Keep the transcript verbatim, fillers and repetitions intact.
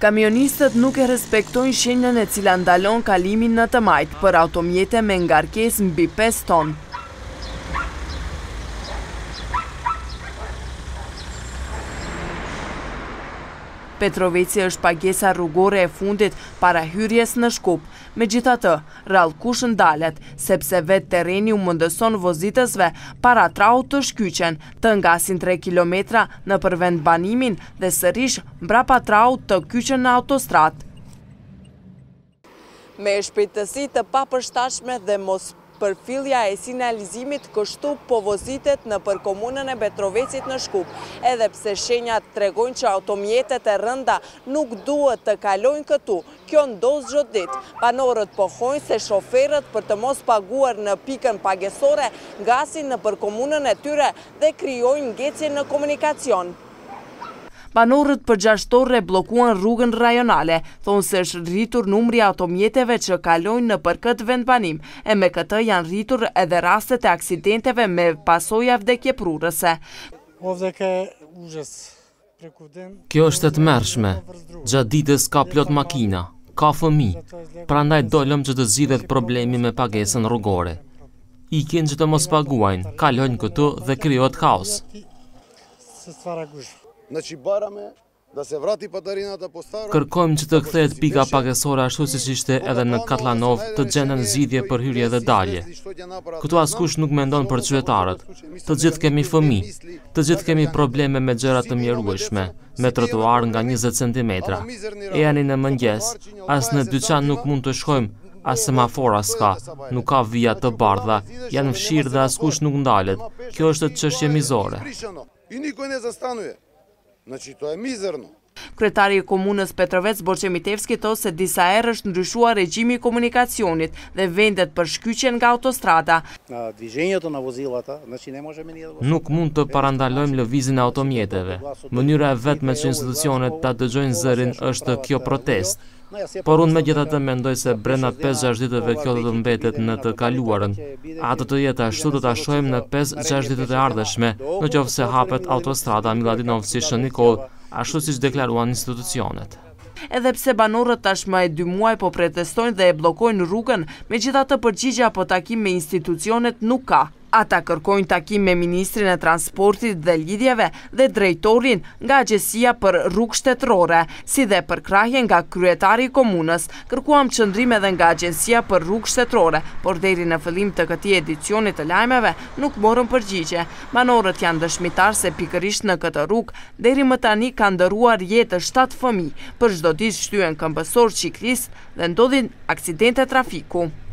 Kamionistët nuk e respektojnë shenjën e cila ndalon kalimin në të majtë për automjete me ngarkesë mbi pesë tonë. Petroveci është pagesa rrugore e fundit para hyrjes në Shkup. Megjithatë, rallkush ndalet, sepse vetë terreni u mundëson vozitësve para traut të shkyqen, të ngasin tre kilometra në përvend banimin dhe sërish mbrapa traut të kyqen në autostradë. Me shpejtësi të papërshtatshme dhe mos përfillja e sinjalizimit, kështu po vozitet në për komunën e Petrovecit në Shkup, edhe pse shenjat tregojnë që automjetet e rënda nuk duhet të kalojnë këtu. Kjo ndodh çdo ditë. Banorët pohojnë se shoferët për të mos paguar në pikën pagesore ngasin në për komunën e tyre dhe krijojnë ngecje në komunikacion. Banorët përgjashtore blokuan rrugën rajonale, thonë se është rritur numri automjeteve që kalojnë në për këtë vendbanim, e me këtë janë rritur edhe rastet e aksidenteve me pasoja vdekjeprurëse. Kjo është e tmerrshme. Gjatë ditës ka plot makina, ka fëmijë, prandaj dolëm që të zgjidhet problemi me pagesën rrugore. Ikin që të mos paguajnë, kalojnë këtu dhe krijohet kaos. Kërkojmë që të kthehet pika pagesore ashtu siç ishte edhe në Katlanov, të gjenden zgjidhje për hyrje dhe dalje. Këtu askush nuk mendon për qytetarët. Të gjithë kemi fëmijë, të gjithë kemi probleme me gjëra të mjerueshme, me trotuar nga njëzet centimetra. E janë në mëngjes, as në dyqan nuk mund të shkojmë, as semafora s'ka, nuk ka vija të bardha, janë fshirë dhe askush nuk ndalet. Kjo është çështje mizore. Kryetari i komunës Petrovec Borçe Mitevski thotë se disa herë është ndryshuar regjimi i komunikacionit dhe vendet për shkyqjen nga autostrada. Nuk mund të parandalojmë lëvizjen e automjeteve. Mënyra e vetme që institucionet ta dëgjojnë zërin është kjo protestë. Por unë megjithatë mendoj se brenda pesë gjashtë ditëve kjo do të mbetet në të kaluarën. Atë të jetë ashtu do ta shohim në pesë gjashtë ditët e ardhshme, nëse hapet autostrada Miladinov-Shën Nikol, ashtu siç deklaruan institucionet. Edhe pse banorët tashmë e dy muaj po protestojnë dhe e bllokojnë rrugën, megjithatë përgjigje apo takim me institucionet nuk ka. Ata kërkojnë takim me Ministrin e Transportit dhe Lidhjeve dhe drejtorin nga Agjencia për Rrugë Shtetërore, si dhe përkrahje nga kryetari i komunës. Kërkuam qëndrim edhe nga Agjencia për Rrugë Shtetërore, por deri në fillim të këtij edicioni të lajmeve nuk morën përgjigje. Banorët janë dëshmitar se pikërisht në këtë rrugë deri më tani ka ndëruar jetë shtatë fëmijë, për çdo ditë shtyhen këmbësor, ciklistë dhe ndodhin aksidente trafiku.